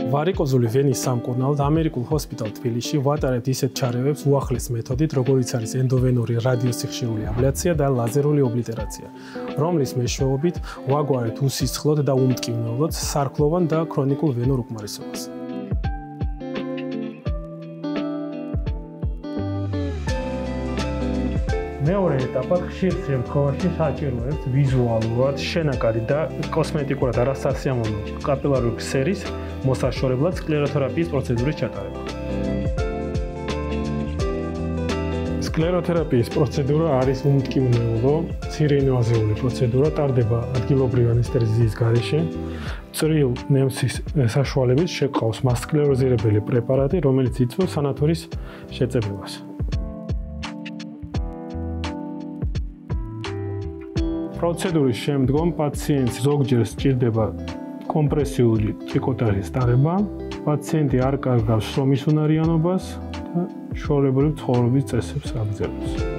ვარიკოზული ვენის სამკურნალოდ ამერიკულ ჰოსპიტალ თბილისში ვატარებთ ისეთ ჩარევებს უახლეს მეთოდით, როგორიც არის ენდოვენური რადიოსიხშირული აბლაცია და ლაზერული ობლიტერაცია, რომლის მეშვეობით ვაგვარებთ უსისხლოდ და უმტკივნეულოდ სარქლოვან და ქრონიკულ ვენურ უკმარისობას. მეორე ეტაპად ხშირ შემთხვევაში საჭიროებს ვიზუალურად შენაკადი და კოსმეტიკურად არასასიამოვნო კაპილარული ქსერის მოსაშორებლად სკლეროთერაპიის პროცედურის ჩატარება. სკლეროთერაპიის პროცედურა არის უმტკივნეულო, მცირე ინვაზიული პროცედურა, ტარდება ადგილობრივი ანესთეზიის გარეშე. წვრილ ნემსის საშუალებით შეყავს მასკლეროზირებელი პრეპარატი, რომელიც იწვევს სანათურის შეწებებას. პროცედურის შემდგომ პაციენტს ზოგჯერ სჭირდება კომპრესიული ტრიკოტაჟის ტარება, პაციენტი არ კარგავს შრომის უნარიანობას და შორებრივ ცხოვრების წესებს აგრძელებს.